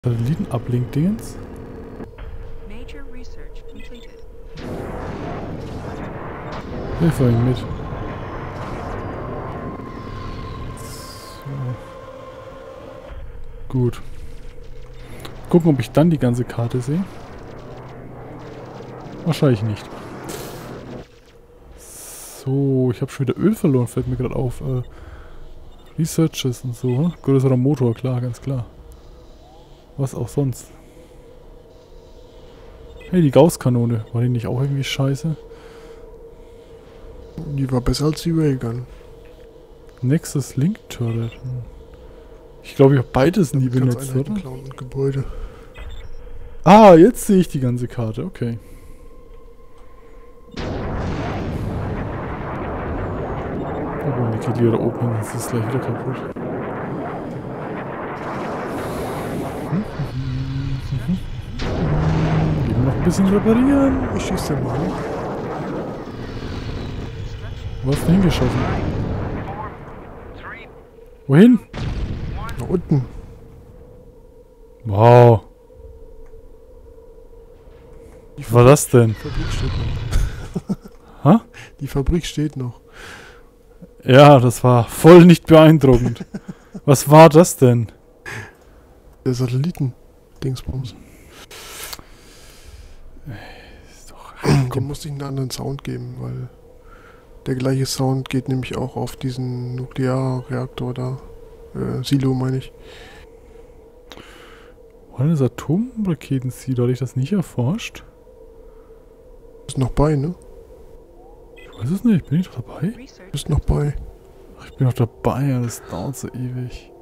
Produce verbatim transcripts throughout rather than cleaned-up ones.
Satelliten-Uplink-Dingens. Wir fahren mit. So. Gut. Gucken, ob ich dann die ganze Karte sehe. Wahrscheinlich nicht. So, ich habe schon wieder Öl verloren, fällt mir gerade auf. Äh, Researches und so. Hm? Größerer Motor, klar, ganz klar. Was auch sonst. Hey, die Gauss-Kanone. War die nicht auch irgendwie scheiße? Die war besser als die Railgun. Nexus Link Turret. Ich glaube, ich habe beides nie benutzt, oder? Gebäude. Ah, jetzt sehe ich die ganze Karte. Okay. Oh, die geht wieder oben. Das ist gleich wieder kaputt. Gehen wir noch ein bisschen reparieren. Ich schieße den mal. Wo hast du hingeschossen? Wohin? Nach unten. Wow. Was war das denn? Die Fabrik steht noch. Hä? Die Fabrik steht noch. Ja, das war voll nicht beeindruckend. Was war das denn? Der Satelliten-Dingsbums. Ist doch... Dem musste ich einen anderen Sound geben, weil der gleiche Sound geht nämlich auch auf diesen Nuklearreaktor da. Äh, Silo meine ich. Wollen das Atomraketen-Silo? Hatte ich das nicht erforscht? Ist noch bei, ne? Ich weiß es nicht. Bin ich doch dabei? Ist noch bei. Ach, ich bin noch dabei. Das dauert so ewig.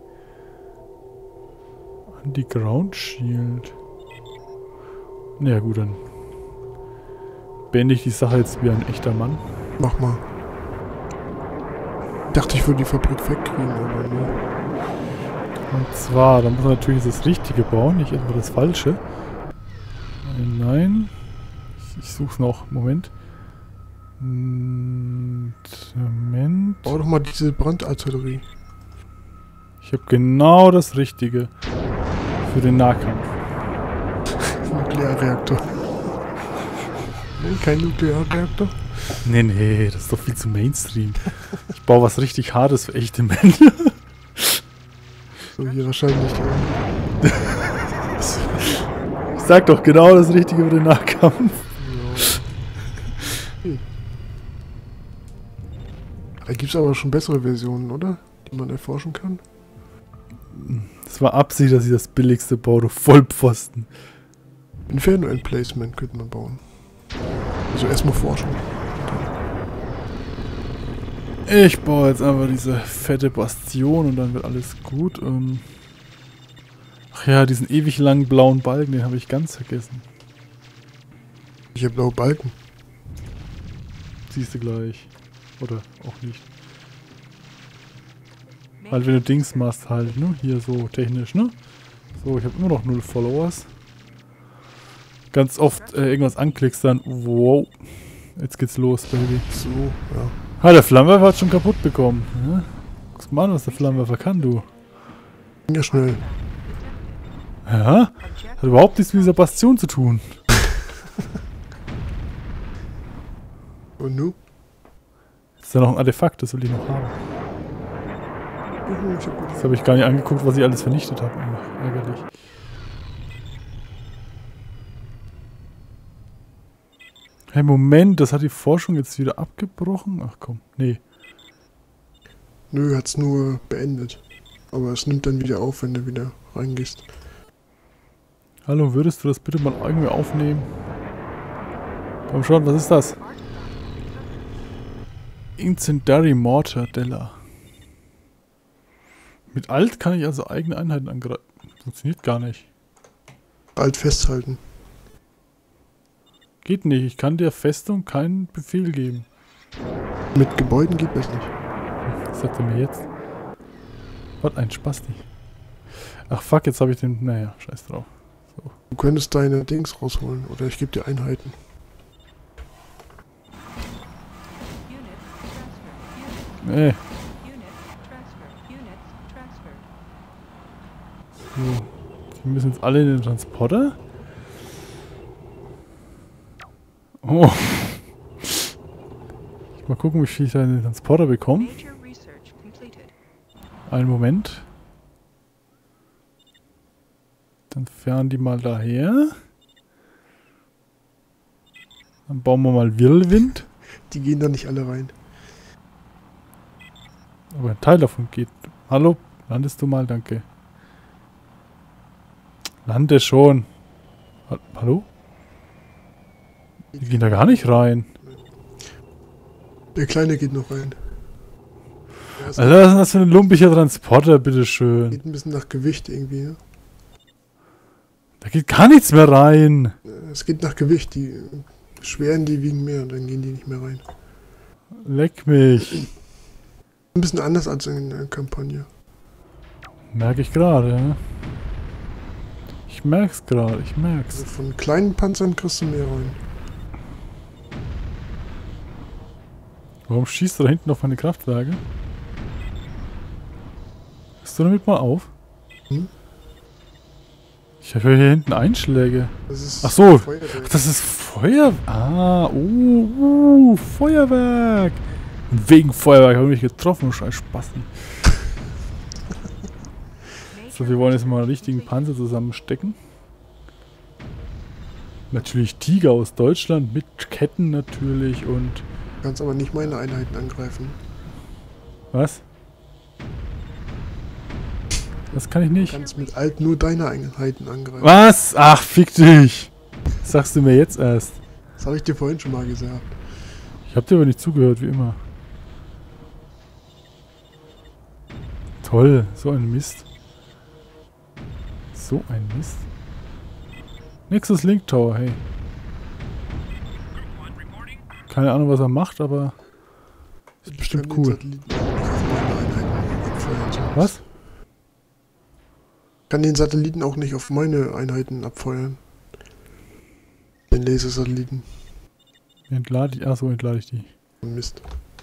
Anti-Ground Shield. Na ja, gut, dann beende ich die Sache jetzt wie ein echter Mann. Mach mal. Ich dachte, ich würde die Fabrik wegkriegen, aber ne. Und zwar, da muss man natürlich das Richtige bauen, nicht etwa das Falsche. Nein, nein. Ich, ich such's noch. Moment. Moment. Bau doch mal diese Brandartillerie. Ich habe genau das Richtige für den Nahkampf. Nuklearreaktor. Nee, kein Nuklearreaktor. Nee, nee, das ist doch viel zu Mainstream. Ich baue was richtig Hartes für echte Männer. So, hier wahrscheinlich. Ja. Ich sag doch genau das Richtige für den Nahkampf. Ja. Hey. Da gibt's aber schon bessere Versionen, oder? Die man erforschen kann. Das war Absicht, dass ich das billigste baue, du Vollpfosten. Inferno-Emplacement könnte man bauen. Also erstmal forschen. Ich baue jetzt einfach diese fette Bastion und dann wird alles gut. Ähm Ach ja, diesen ewig langen blauen Balken, den habe ich ganz vergessen. Ich habe blaue Balken. Siehst du gleich. Oder auch nicht. Halt, wenn du Dings machst halt, ne? Hier so technisch, ne? So, ich habe immer noch null Followers. Ganz oft äh, irgendwas anklickst, dann wow. Jetzt geht's los, Baby. So, ja. Ah, der Flammenwerfer hat schon kaputt bekommen. Ja? Guck mal an, was der Flammenwerfer kann, du. Ging ja schnell. Ja? Hat überhaupt nichts mit dieser Bastion zu tun. Und nu? Ist da noch ein Artefakt, das will ich noch haben. Uh, ich hab Jetzt habe ich gar nicht angeguckt, was ich alles vernichtet habe. Ach, ärgerlich. Hey, Moment, das hat die Forschung jetzt wieder abgebrochen? Ach komm, nee. Nö, hat's nur beendet. Aber es nimmt dann wieder auf, wenn du wieder reingehst. Hallo, würdest du das bitte mal irgendwie aufnehmen? Komm schon, was ist das? Incendiary Mortar Della. Mit Alt kann ich also eigene Einheiten angreifen. Funktioniert gar nicht. Alt festhalten. Geht nicht, ich kann der Festung keinen Befehl geben. Mit Gebäuden geht das nicht. Was sagt er mir jetzt? Was ein Spasti. Ach fuck, jetzt habe ich den... Naja, scheiß drauf. So. Du könntest deine Dings rausholen. Oder ich gebe dir Einheiten. Nee. So. Wir müssen jetzt alle in den Transporter. Oh. Ich mal gucken, wie viel ich da in den Transporter bekomme. Einen Moment. Dann fahren die mal daher. Dann bauen wir mal Wirbelwind. Die gehen da nicht alle rein. Aber ein Teil davon geht. Hallo, landest du mal, danke. Lande schon. Ha- Hallo? Die gehen da gar nicht rein. Der Kleine geht noch rein. Ja, es Also was ist das für ein lumpiger Transporter, bitteschön. geht ein bisschen nach Gewicht irgendwie. Ja? Da geht gar nichts mehr rein. Es geht nach Gewicht. Die äh, schweren, die wiegen mehr und dann gehen die nicht mehr rein. Leck mich. Ein bisschen anders als in der Kampagne. Merke ich gerade, ja. Ich merk's gerade, ich Also merk's. von kleinen Panzern kriegst du mehr rein. Warum schießt du da hinten auf meine Kraftwerke? Hörst du damit mal auf? Hm? Ich habe hier hinten Einschläge. Das ist Ach so. Feuerwehr. Ach, das ist Feuer... Ah, uh, uh, Feuerwerk. Und wegen Feuerwerk habe ich mich getroffen, scheiß Spasten. So, wir wollen jetzt mal einen richtigen Panzer zusammenstecken. Natürlich Tiger aus Deutschland, mit Ketten natürlich und... Du kannst aber nicht meine Einheiten angreifen. Was? Das kann ich Du nicht. kannst mit Alt nur deine Einheiten angreifen. Was? Ach, fick dich. Das sagst du mir jetzt erst. Das habe ich dir vorhin schon mal gesagt. Ich hab dir aber nicht zugehört, wie immer. Toll, so ein Mist. So ein Mist. Nexus Link Tower, hey. Keine Ahnung, was er macht, aber ist bestimmt Ich kann cool. den Satelliten auch nicht auf meine Einheiten abfeuern. sonst- Was? Ich kann den Satelliten auch nicht auf meine Einheiten abfeuern. Den Lasersatelliten. Entlade ich. Achso, entlade ich die. Mist.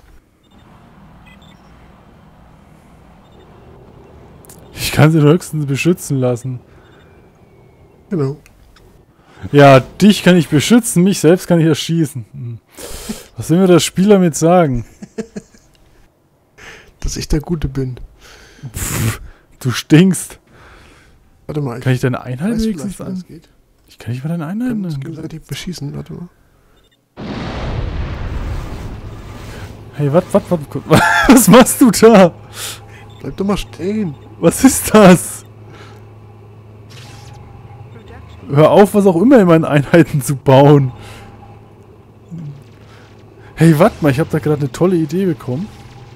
Ich kann sie höchstens beschützen lassen. Genau. Ja, dich kann ich beschützen, mich selbst kann ich erschießen. Hm. Was will mir der Spieler damit sagen? Dass ich der Gute bin. Pff, du stinkst. Warte mal, ich Kann ich deine Einheit weiß wenigstens vielleicht, wie an? das geht. Ich kann nicht mal deine Wir Einheiten können uns an. gegenseitig beschießen. Warte mal. Hey, wat, wat, wat, was machst du da? Bleib doch mal stehen. Was ist das? Hör auf, was auch immer in meinen Einheiten zu bauen. Hey, warte mal, ich habe da gerade eine tolle Idee bekommen.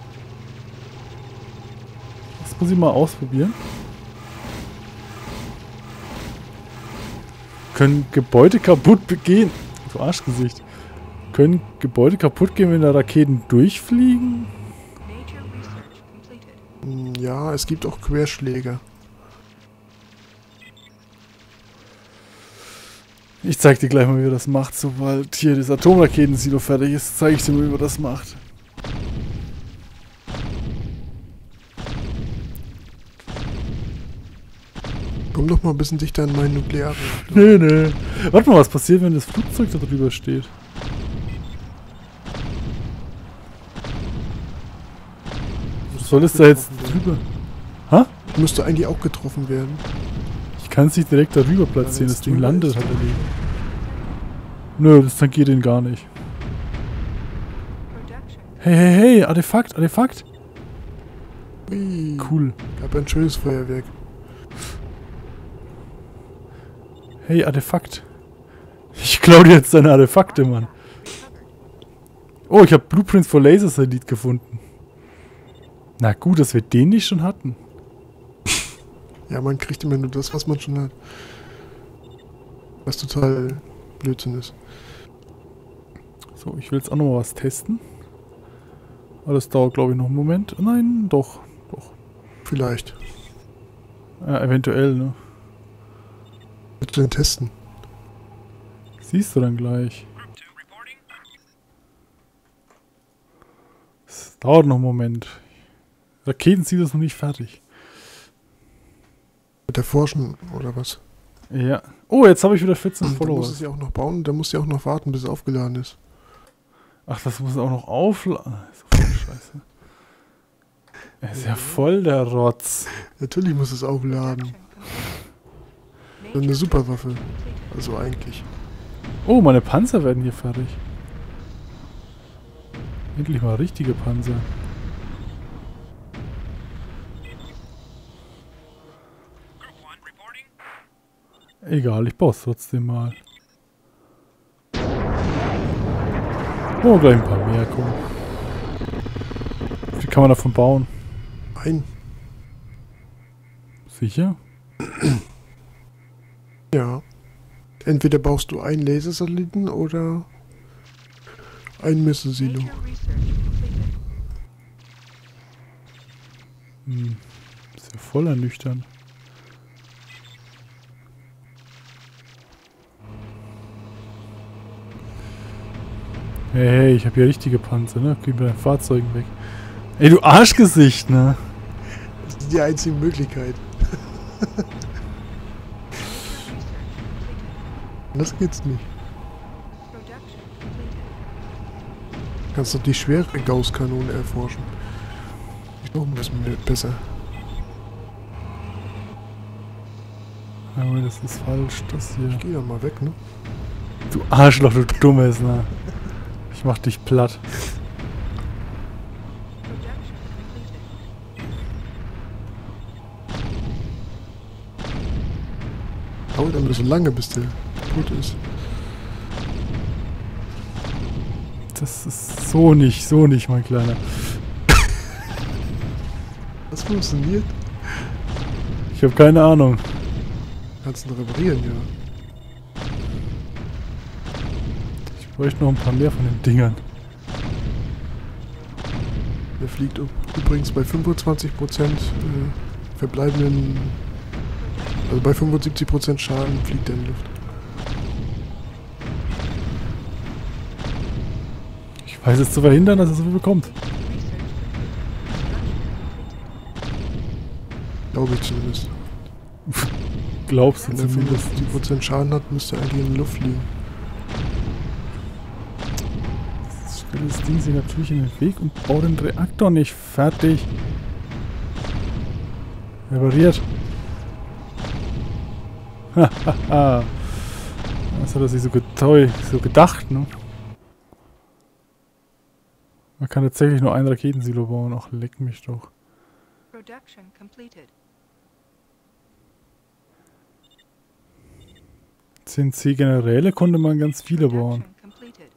Das muss ich mal ausprobieren. Können Gebäude kaputt gehen? Du Arschgesicht. Können Gebäude kaputt gehen, wenn da Raketen durchfliegen? Hm, Ja, es gibt auch Querschläge. Ich zeig dir gleich mal, wie man das macht, sobald hier das Atomraketen-Silo fertig ist. Zeige ich dir mal, wie man das macht. Komm doch mal ein bisschen dichter an meinen Nuklearen. Nee, nee. Warte mal, was passiert, wenn das Flugzeug da drüber steht? Soll es da jetzt drüber? Müsste eigentlich auch getroffen werden. Ich kann es nicht direkt darüber platzieren, Ja, das Ding drüber landet ist. halt daneben. Nö, das tangiert ihn gar nicht. Hey, hey, hey, Artefakt, Artefakt. Ui, Cool. gab ein schönes Feuerwerk. Hey, Artefakt. Ich klau dir jetzt deine Artefakte, Mann. Oh, ich habe Blueprints for Laser Elite gefunden. Na gut, dass wir den nicht schon hatten. Ja, man kriegt immer nur das, was man schon hat. Was total Blödsinn ist. So, ich will jetzt auch noch mal was testen. Aber das dauert, glaube ich, noch einen Moment. Nein, doch. Doch. Vielleicht. Ja, eventuell, ne? Willst du denn testen? Siehst du dann gleich. Es dauert noch einen Moment. Raketen sieht das noch nicht fertig. Mit der Forschen oder was? Ja. Oh, jetzt habe ich wieder vierzehn Da Follower. muss es ja auch noch bauen, da muss ja auch noch warten, bis es aufgeladen ist. Ach, das muss auch noch aufladen. Ist voll scheiße. Er ist ja voll der Rotz. Natürlich muss es aufladen. Das ist eine Superwaffe. Also eigentlich. Oh, meine Panzer werden hier fertig. Endlich mal richtige Panzer. Egal, ich baue es trotzdem mal. Oh, gleich ein paar mehr, komm. Wie kann man davon bauen? Ein. Sicher? Ja. Entweder baust du einen Lasersatelliten oder ein Missile-Silo. Hm. Ist ja voll ernüchternd. Hey, hey, ich habe hier richtige Panzer, ne? Gib mir dein Fahrzeugen weg. Ey, du Arschgesicht, ne? Das ist die einzige Möglichkeit. Das geht's nicht. Du kannst doch die schwere Gauss-Kanone erforschen. Ich noch ein bisschen besser. Aber das ist falsch, das hier. Ich geh ja mal weg, ne? Du Arschloch, du Dummes, ne? Ich mach dich platt. Dauert ein bisschen lange, bis der tot ist. Das ist so nicht, so nicht, mein Kleiner. Das funktioniert. Ich habe keine Ahnung. Kannst du reparieren, ja. Ich bräuchte noch ein paar mehr von den Dingern. Der fliegt übrigens bei fünfundzwanzig Prozent äh, verbleibenden, also bei fünfundsiebzig Prozent Schaden fliegt er in die Luft. Ich weiß es zu verhindern, dass er so viel bekommt. Glaube ich zumindest. Glaubst du Wenn er zumindest? fünfundsiebzig Prozent Schaden hat, müsste er eigentlich in die Luft fliegen. Jetzt stellt das Ding sich natürlich in den Weg und baut den Reaktor nicht fertig. Repariert. Hahaha. Das hat er sich so, geteu so gedacht, ne? Man kann tatsächlich nur ein Raketensilo bauen. Ach, leck mich doch. Production completed. C N C-Generäle konnte man ganz viele bauen. Production completed.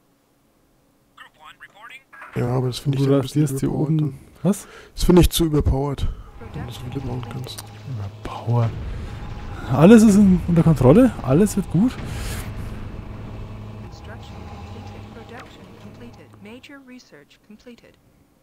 Ja, aber das finde ich Du dann ein bisschen rasierst hier überpowered. oben. Was? Das finde ich zu überpowered, wenn du so Production viele bauen completed. kannst. Power. Alles ist in, unter Kontrolle. Alles wird gut. Construction completed. Production completed. Major research completed.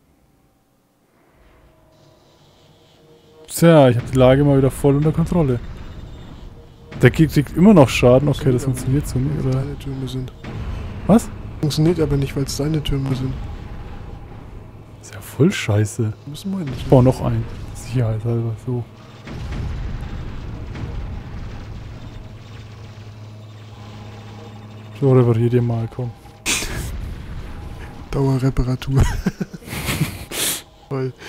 Tja, ich habe die Lage mal wieder voll unter Kontrolle. Der Gegner kriegt immer noch Schaden. Okay, das funktioniert so nicht, Weil es oder? deine Türme sind. Was? Funktioniert aber nicht, weil es deine Türme sind. Ist ja voll scheiße. Müssen meine Ich baue noch einen. Sicherheitshalber, so. So, reparier dir mal, komm. Dauerreparatur. Weil,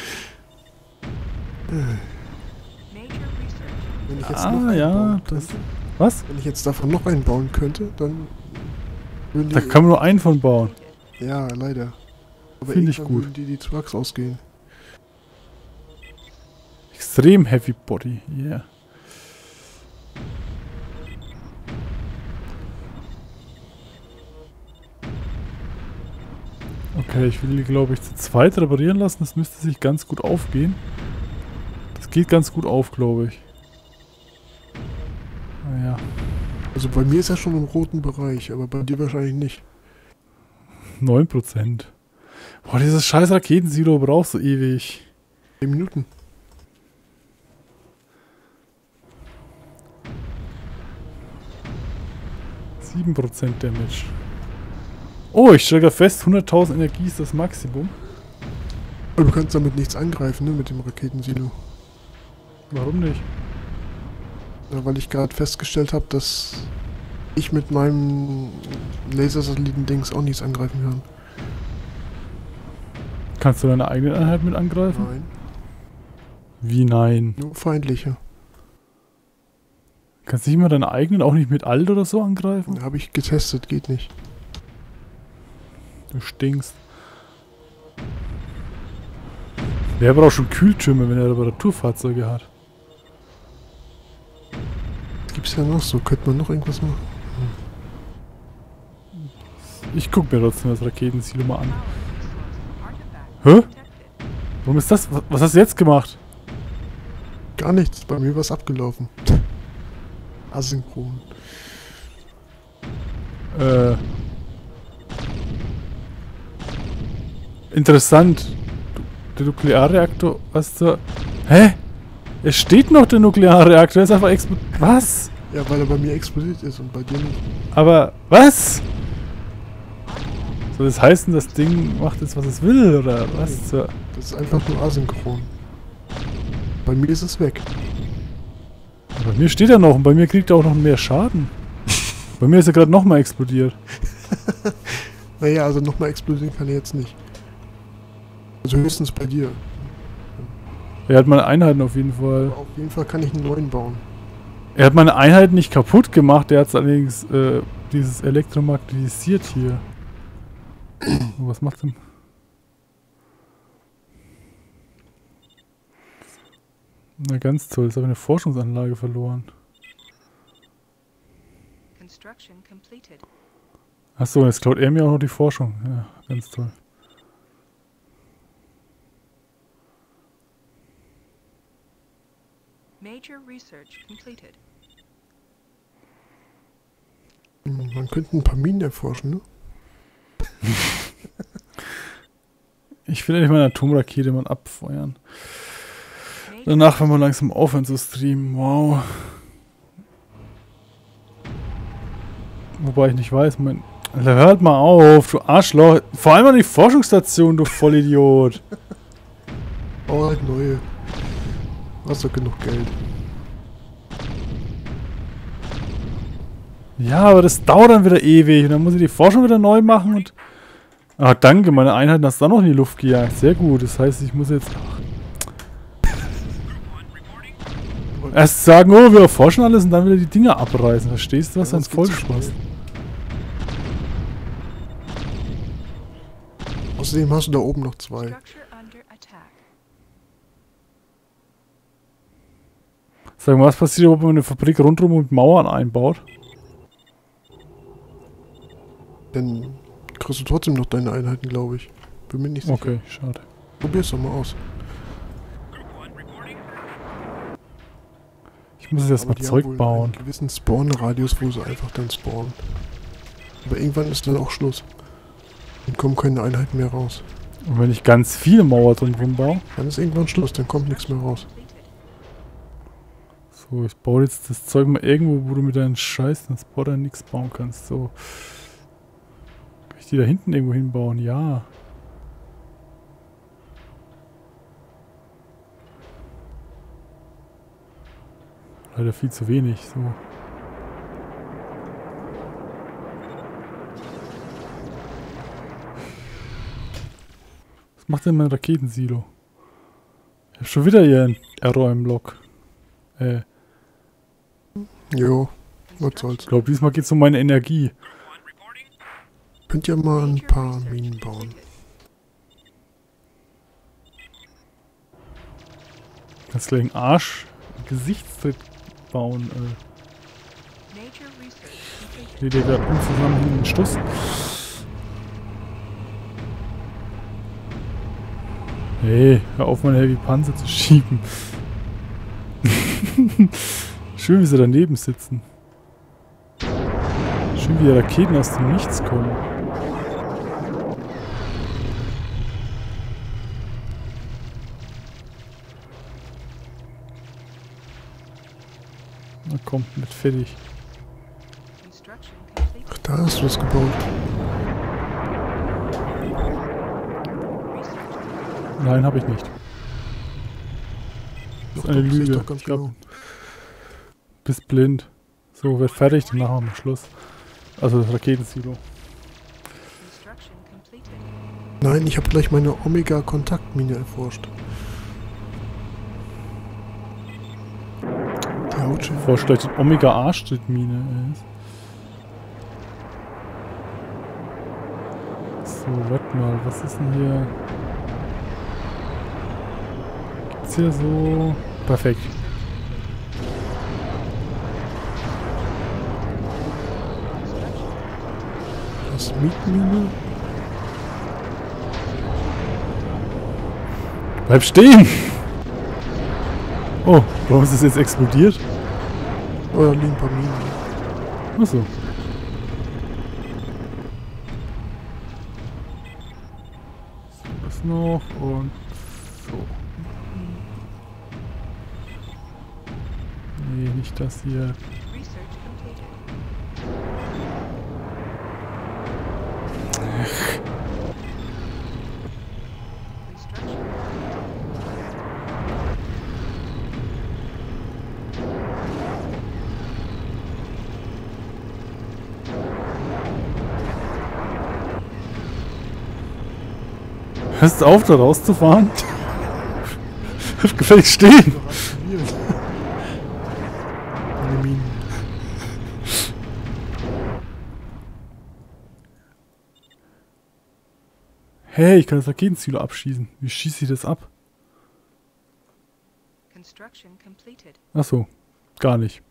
Major research. wenn ich jetzt Ah, noch einen ja, bauen das- könnte, Was? wenn ich jetzt davon noch einen bauen könnte, dann würden die, Da kann man nur einen von bauen. ja, leider. Aber Finde ich irgendwann gut. würden die die Trucks ausgehen. Extrem Heavy Body, yeah. Okay, ich will die, glaube ich, zu zweit reparieren lassen. Das müsste sich ganz gut aufgehen. Das geht ganz gut auf, glaube ich. Naja. Also bei mir ist er schon im roten Bereich, aber bei dir wahrscheinlich nicht. neun Prozent. Boah, dieses scheiß Raketensilo brauchst du ewig. zehn Minuten. sieben Prozent Damage. Oh, ich stelle gerade fest, hunderttausend Energie ist das Maximum. Aber du kannst damit nichts angreifen, ne, mit dem Raketensilo. Warum nicht? Ja, weil ich gerade festgestellt habe, dass ich mit meinem Lasersatelliten-Dings auch nichts angreifen kann. Kannst du deine eigene Einheit mit angreifen? Nein, Wie nein? nur feindliche. Kannst du nicht mal deine eigenen auch nicht mit Alt oder so angreifen? Habe ich getestet, geht nicht. Du stinkst. Der braucht schon Kühltürme, wenn er Reparaturfahrzeuge hat. Gibt's ja noch so, könnte man noch irgendwas machen? Ich guck mir trotzdem das Raketensilo mal an. Artifact Hä? detected. Warum ist das? Was, was hast du jetzt gemacht? Gar nichts, bei mir war's abgelaufen. Asynchron. Äh. Interessant. Du- Der Nuklearreaktor, was zur... Hä? Es steht noch der Nuklearreaktor, er ist einfach explodiert. Was? Ja, weil er bei mir explodiert ist und bei dir nicht. Aber, was? Soll das heißen, das Ding macht jetzt, was es will, oder was? zur- Das ist einfach nur asynchron. Bei mir ist es weg. Bei mir steht er noch und bei mir kriegt er auch noch mehr Schaden. Bei mir ist er gerade nochmal explodiert. Naja, also nochmal explodieren kann er jetzt nicht. Also höchstens bei dir. Er hat meine Einheiten auf jeden Fall. Aber auf jeden Fall kann ich einen neuen bauen. Er hat meine Einheiten nicht kaputt gemacht, er hat es allerdings äh, dieses elektromagnetisiert hier. Oh, was macht denn? Na ganz toll, jetzt habe ich eine Forschungsanlage verloren. Construction completed. Achso, jetzt klaut er mir auch noch die Forschung. Ja, ganz toll. Major research completed. Hm, Man könnte ein paar Minen erforschen, ne? Ich will endlich meine Atomrakete mal abfeuern. Major Danach werden wir langsam aufhören zu streamen. Wow. Wobei ich nicht weiß, mein... Alter, hört mal auf, du Arschloch. Vor allem an die Forschungsstation, du Vollidiot. Oh, halt neue. Hast doch genug Geld. Ja, aber das dauert dann wieder ewig. Und dann muss ich die Forschung wieder neu machen und... Ah, danke, meine Einheiten hast du auch noch in die Luft gejagt. Sehr gut, das heißt, ich muss jetzt... Erst sagen, oh, wir erforschen alles und dann wieder die Dinger abreißen. Verstehst du, was Ja, ein das geht so Vollspaß? schnell. Außerdem hast du da oben noch zwei. structure under attack. Sag mal, was passiert, wenn man eine Fabrik rundherum mit Mauern einbaut? Dann kriegst du trotzdem noch deine Einheiten, glaube ich. Bin mir nicht sicher. Okay, schade. Probier's doch mal aus. Ich muss jetzt erstmal Aber die haben Zeug wohl bauen. einen gewissen Spawn-Radius, wo sie einfach dann spawnen. Aber irgendwann ist dann auch Schluss. Dann kommen keine Einheiten mehr raus. Und wenn ich ganz viele Mauern drumherum baue... Dann ist irgendwann Schluss, dann kommt nichts mehr raus. So, ich baue jetzt das Zeug mal irgendwo, wo du mit deinen Scheiß ins Border nichts bauen kannst. So. Kann ich die da hinten irgendwo hinbauen? Ja. Leider viel zu wenig. So. Was macht denn mein Raketensilo? Ich hab schon wieder hier ein Error im Log. Äh, Jo, was soll's. ich glaube, diesmal geht es um meine Energie. Könnt ihr mal ein paar Minen bauen. Kannst gleich einen Arsch, einen Gesichtstritt bauen. Äh. Major research completed. Nee, der gerade unzusammenhängenden Stuss. Hey, hör auf, meine Heavy Panzer zu schieben. Schön, wie sie daneben sitzen. Schön, wie die Raketen aus dem Nichts kommen. Na komm, mit fertig. Construction completed. Ach, da hast du das gebaut. Research Nein, habe ich nicht. Doch, Das ist eine doch, sehe ich Lüge. doch ganz Ich glaub, genau. Bist blind. So, wird fertig, dann machen wir Schluss. Also das Raketensilo. Construction completed. Nein, ich habe gleich meine Omega-Kontaktmine erforscht. Die haut schon. Bevor vielleicht die Omega-A-Strittmine ist. So, warte mal, was ist denn hier? Gibt's hier so... Perfekt. Das Mietmine? Bleib stehen! Oh, warum ist das jetzt explodiert? Oh, da liegen ein paar Minen. Achso. So, das noch und so. Nee, nicht das hier. Research completed. Construction. Hörst du auf, da rauszufahren? Gefällig stehen! Meine Minen. Hey, ich kann das Raketensilo abschießen. Wie schieße ich das ab? Construction completed. Achso, gar nicht.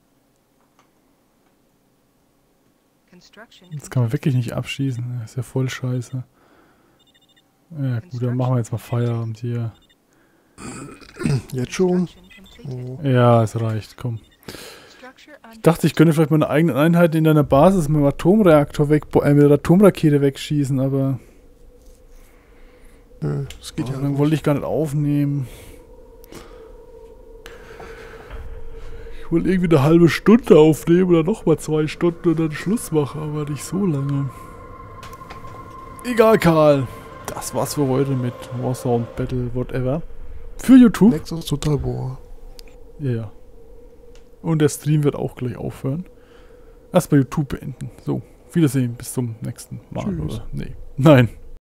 Construction Das kann man wirklich nicht abschießen. Das ist ja voll scheiße. Ja gut, dann machen wir jetzt mal Feierabend hier. Jetzt schon? Construction completed. Oh. Ja, es reicht, komm. Structure Ich under dachte, ich könnte vielleicht meine eigenen Einheiten in deiner Basis mit dem Atomreaktor weg, äh, mit der Atomrakete wegschießen, aber Nö, das geht aber ja dann nicht. wollte ich gar nicht aufnehmen. Ich wollte irgendwie eine halbe Stunde aufnehmen oder nochmal zwei Stunden und dann Schluss machen, aber nicht so lange. Egal, Karl. Das war's für heute mit Warsound Battle, whatever. Für YouTube. Nexus Total Bohr. Ja, ja. Und der Stream wird auch gleich aufhören. Erstmal YouTube beenden. So, Wiedersehen, bis zum nächsten Mal. Tschüss. Oder? Nee. Nein.